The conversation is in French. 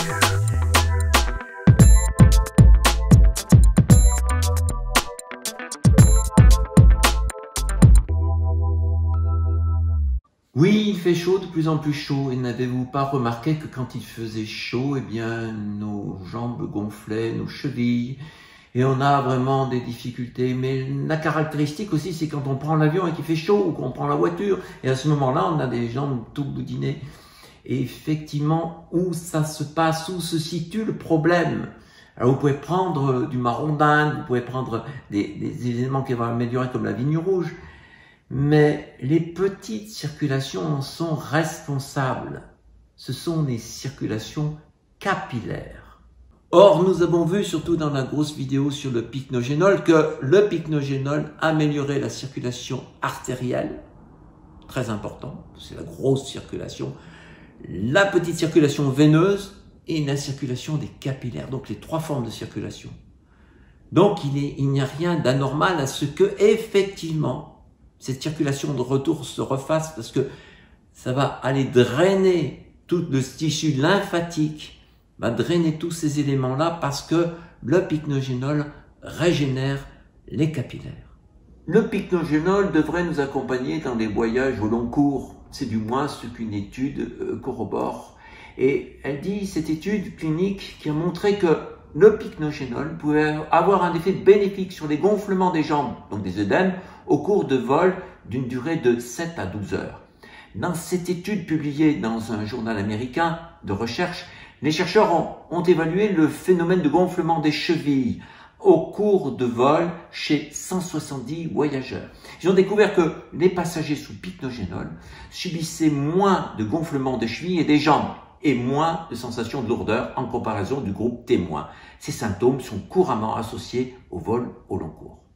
Oui, il fait chaud, de plus en plus chaud. Et n'avez-vous pas remarqué que quand il faisait chaud, eh bien, nos jambes gonflaient, nos chevilles, et on a vraiment des difficultés. Mais la caractéristique aussi, c'est quand on prend l'avion et qu'il fait chaud, ou qu'on prend la voiture, et à ce moment-là, on a des jambes tout boudinées. Et effectivement, où ça se passe, où se situe le problème? Alors, vous pouvez prendre du marron d'Inde, vous pouvez prendre des éléments qui vont améliorer comme la vigne rouge, mais les petites circulations en sont responsables. Ce sont les circulations capillaires. Or, nous avons vu, surtout dans la grosse vidéo sur le pycnogénol, que le pycnogénol améliorait la circulation artérielle, très important, c'est la grosse circulation, la petite circulation veineuse et la circulation des capillaires, donc les trois formes de circulation. Donc, il n'y a rien d'anormal à ce que, effectivement, cette circulation de retour se refasse, parce que ça va aller drainer tout le tissu lymphatique, va drainer tous ces éléments-là, parce que le pycnogénol régénère les capillaires. Le pycnogénol devrait nous accompagner dans les voyages au long cours. C'est du moins ce qu'une étude corrobore. Et elle dit, cette étude clinique qui a montré que le pycnogénol pouvait avoir un effet bénéfique sur les gonflements des jambes, donc des œdèmes, au cours de vols d'une durée de 7 à 12 heures. Dans cette étude publiée dans un journal américain de recherche, les chercheurs ont évalué le phénomène de gonflement des chevilles au cours de vol chez 170 voyageurs. Ils ont découvert que les passagers sous pycnogénol subissaient moins de gonflement des chevilles et des jambes et moins de sensations de lourdeur en comparaison du groupe témoin. Ces symptômes sont couramment associés au vol au long cours.